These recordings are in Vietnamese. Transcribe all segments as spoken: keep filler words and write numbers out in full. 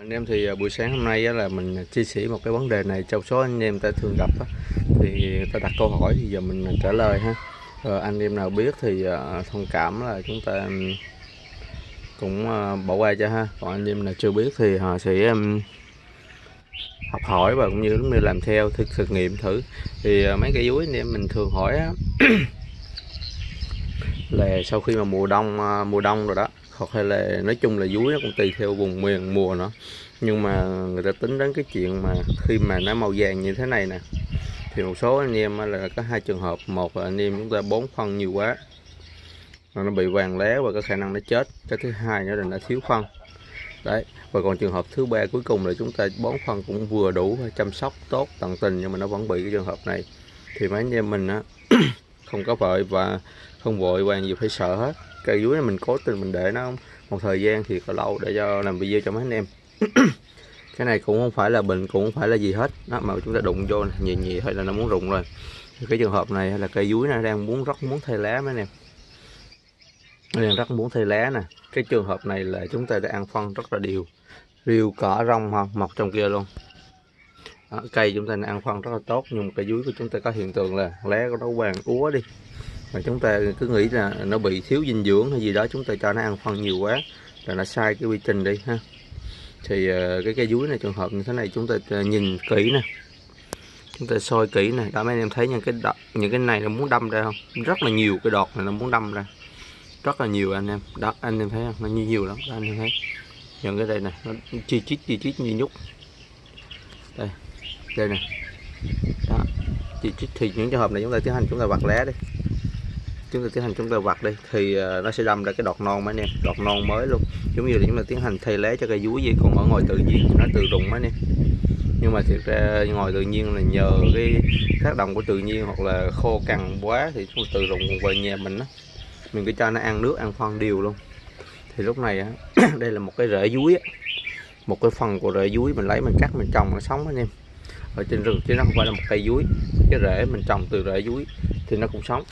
Anh em thì buổi sáng hôm nay á, là mình chia sẻ một cái vấn đề này trong số anh em ta thường gặp á, thì ta đặt câu hỏi thì giờ mình trả lời ha. Ờ, anh em nào biết thì uh, thông cảm là chúng ta cũng uh, bỏ qua cho ha. Còn anh em nào chưa biết thì họ sẽ um, học hỏi và cũng như cũng như làm theo thực thực nghiệm thử. Thì uh, mấy cái dúi anh em mình thường hỏi á, là sau khi mà mùa đông uh, mùa đông rồi đó, hoặc hay là nói chung là dúi nó cũng tùy theo vùng miền mùa nữa, nhưng mà người ta tính đến cái chuyện mà khi mà nó màu vàng như thế này nè, thì một số anh em là có hai trường hợp. Một là anh em chúng ta bón phân nhiều quá nó bị vàng lá và có khả năng nó chết. Cái thứ hai nữa là nó thiếu phân đấy. Và còn trường hợp thứ ba cuối cùng là chúng ta bón phân cũng vừa đủ, chăm sóc tốt tận tình, nhưng mà nó vẫn bị cái trường hợp này. Thì mấy anh em mình á không có vội và không vội vàng gì phải sợ hết. Cây dúi này mình cố tình mình để nó một thời gian thì có lâu để cho làm video cho mấy anh em. Cái này cũng không phải là bệnh, cũng không phải là gì hết đó, mà chúng ta đụng vô nhẹ nhẹ thôi là nó muốn rụng rồi. Cái trường hợp này là cây dúi này đang muốn rất muốn thay lá mấy anh em, đang rất muốn thay lá nè. Cái trường hợp này là chúng ta đã ăn phân rất là đều, rêu cỏ rong không mọc trong kia luôn đó, cây chúng ta đã ăn phân rất là tốt, nhưng mà cây dúi của chúng ta có hiện tượng là lá của nó vàng úa đi, mà chúng ta cứ nghĩ là nó bị thiếu dinh dưỡng hay gì đó, chúng ta cho nó ăn phân nhiều quá là nó sai cái quy trình đi ha. Thì cái cây dúi này trường hợp như thế này chúng ta nhìn kỹ nè, chúng ta soi kỹ nè, đó mấy anh em thấy những cái đọt, những cái này nó muốn đâm ra không, rất là nhiều cái đọt này nó muốn đâm ra rất là nhiều anh em đó, anh em thấy không, nó nhiều, nhiều lắm đó, anh em thấy những cái đây này nó chi chít chi chít như nhúc đây, đây nè đó, chi chít. Thì những trường hợp này chúng ta tiến hành chúng ta vặt lá đi, chúng ta tiến hành chúng ta vặt đi thì nó sẽ đâm ra cái đọt non mấy anh em, đọt non mới luôn, giống như là chúng ta tiến hành thay lá cho cây dúi vậy. Còn ở ngoài tự nhiên thì nó tự rụng mấy anh em, nhưng mà thiệt ra ngoài tự nhiên là nhờ cái tác động của tự nhiên hoặc là khô cằn quá thì chúng tự rụng. Còn về nhà mình á, mình cứ cho nó ăn nước ăn phân đều luôn. Thì lúc này á đây là một cái rễ dúi á, một cái phần của rễ dúi mình lấy mình cắt mình trồng nó sống anh em ở trên rừng, chứ nó không phải là một cây dúi. Cái rễ mình trồng từ rễ dúi thì nó cũng sống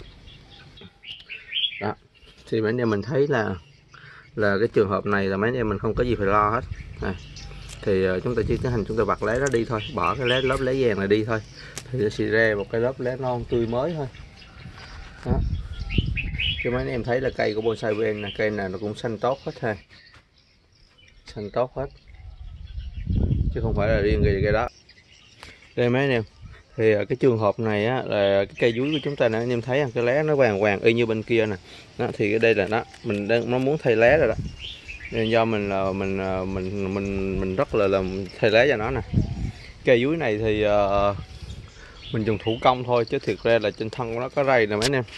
đó. Thì mấy anh em mình thấy là là cái trường hợp này là mấy anh em mình không có gì phải lo hết này. Thì chúng ta chỉ tiến hành chúng ta vặt lá nó đi thôi, bỏ cái lá lớp lá vàng này đi thôi, thì nó sẽ ra một cái lớp lá non tươi mới thôi đó. Chứ mấy anh em thấy là cây của bonsai vê en này, cây nào nó cũng xanh tốt hết ha, xanh tốt hết chứ không phải là riêng cây cây đó. Đây mấy anh em, thì cái trường hợp này á, là cái cây dúi của chúng ta nè, anh em thấy cái lá nó vàng vàng y như bên kia nè đó. Thì cái đây là nó mình đang nó muốn thay lá rồi đó, nên do mình là mình mình mình mình rất là làm thay lá cho nó nè. Cây dúi này thì uh, mình dùng thủ công thôi, chứ thiệt ra là trên thân của nó có rây nè mấy anh em.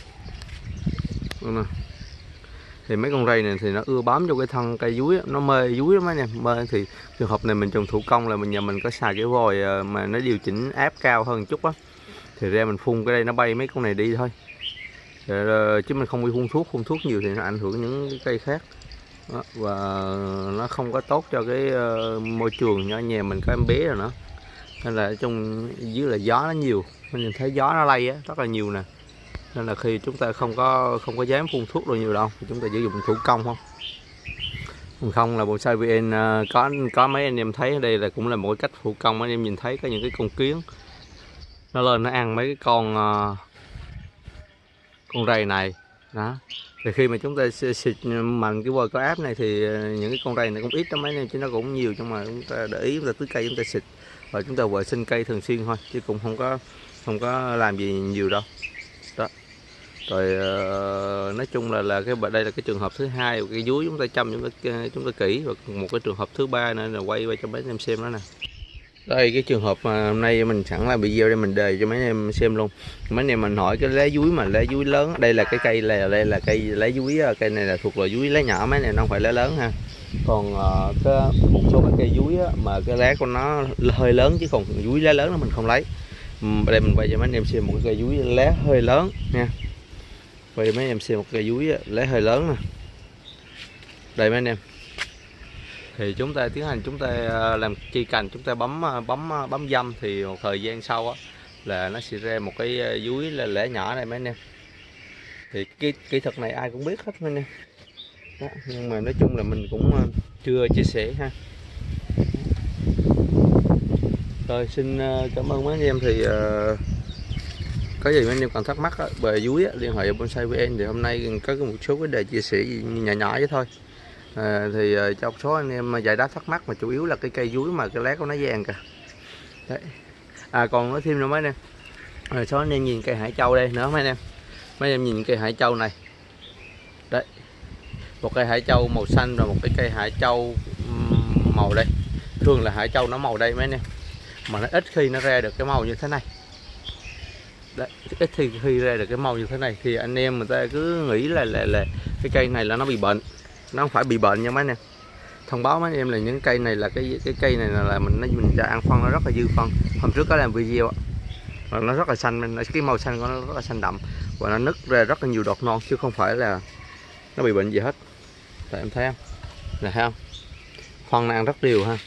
Nè. Thì mấy con rây này thì nó ưa bám vô cái thân cây dúi, nó mê dúi lắm mấy anh em, mê. Thì trường hợp này mình trồng thủ công là mình nhà mình có xài cái vòi mà nó điều chỉnh áp cao hơn một chút á, thì ra mình phun cái đây nó bay mấy con này đi thôi. Rồi, chứ mình không đi phun thuốc, phun thuốc nhiều thì nó ảnh hưởng những cái cây khác đó, và nó không có tốt cho cái uh, môi trường. Nhỏ nhà mình có em bé rồi nữa, nên là trong dưới là gió nó nhiều, mình thấy gió nó lay á rất là nhiều nè, nên là khi chúng ta không có không có dám phun thuốc rồi nhiều đâu, thì chúng ta sử dụng thủ công không. Còn không là bonsai vê en uh, có có mấy anh em thấy ở đây là cũng là một cái cách thủ công. Anh em nhìn thấy có những cái con kiến nó lên nó ăn mấy cái con uh, con rầy này đó. Thì khi mà chúng ta xịt mạnh cái vòi có áp này thì những cái con rầy này cũng ít lắm mấy anh, chứ nó cũng nhiều, nhưng mà chúng ta để ý chúng ta tưới cây chúng ta xịt và chúng ta vệ sinh cây thường xuyên thôi, chứ cũng không có không có làm gì nhiều đâu đó. Rồi uh, nói chung là là cái đây là cái trường hợp thứ hai, cái dúi chúng ta chăm chúng ta chúng ta kỹ. Và một cái trường hợp thứ ba nữa là quay quay cho mấy anh em xem đó nè. Đây cái trường hợp mà hôm nay mình sẵn là video để mình đề cho mấy anh em xem luôn. Mấy anh em mình hỏi cái lá dúi mà lá dúi lớn, đây là cái cây là đây là cây lá dúi, cây này là thuộc loại dúi lá nhỏ, mấy này nó không phải lá lớn ha. Còn uh, cái một số cái cây dúi á, mà cái lá của nó hơi lớn, chứ còn dúi lá lớn nó mình không lấy. Đây mình quay cho mấy anh em xem một cái cây dúi lá hơi lớn nha. Quay cho mấy anh em xem một cây dúi lá hơi lớn nè. Đây mấy anh em, thì chúng ta tiến hành chúng ta làm chi cành, chúng ta bấm bấm bấm dăm thì một thời gian sau á là nó sẽ ra một cái dúi là lẻ nhỏ này mấy anh em. Thì cái kỹ thuật này ai cũng biết hết mấy anh em đó, nhưng mà nói chung là mình cũng chưa chia sẻ ha. Rồi xin uh, cảm ơn mấy anh em. Thì uh, có gì mấy anh em còn thắc mắc á, về dúi á, liên hệ Bonsai vê en. Thì hôm nay có một số vấn đề chia sẻ nhỏ nhỏ vậy thôi. À, thì uh, cho một số anh em giải đáp thắc mắc, mà chủ yếu là cái cây dúi mà cái lá của nó vàng kìa. Đấy. À còn nói thêm nữa mấy anh em. Rồi số anh em nhìn cây hải châu đây nữa mấy anh em. Mấy anh em nhìn cây hải châu này. Đấy. Một cây hải châu màu xanh và một cái cây hải châu màu đây. Thường là hải châu nó màu đây mấy anh em, mà nó ít khi nó ra được cái màu như thế này. Đấy, ít khi khi ra được cái màu như thế này thì anh em người ta cứ nghĩ là là là cái cây này là nó bị bệnh. Nó không phải bị bệnh nha mấy anh em. Thông báo mấy anh em là những cây này là cái cái cây này là, là mình mình đã ăn phân nó rất là dư phân. Hôm trước có làm video ạ, nó rất là xanh, cái màu xanh của nó rất là xanh đậm và nó nứt ra rất là nhiều đọt non, chứ không phải là nó bị bệnh gì hết. Tại em thấy không, là thấy không, phân nó ăn rất đều ha,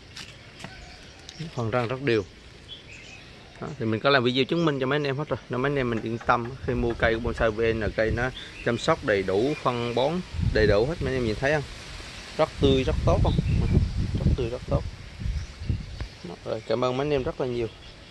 phân răng rất đều. Đó, thì mình có làm video chứng minh cho mấy anh em hết rồi, nên mấy anh em mình yên tâm khi mua cây của Bonsai vê en là cây nó chăm sóc đầy đủ, phân bón đầy đủ hết. Mấy anh em nhìn thấy không, rất tươi rất tốt không, rất tươi rất tốt. Đó, rồi cảm ơn mấy anh em rất là nhiều.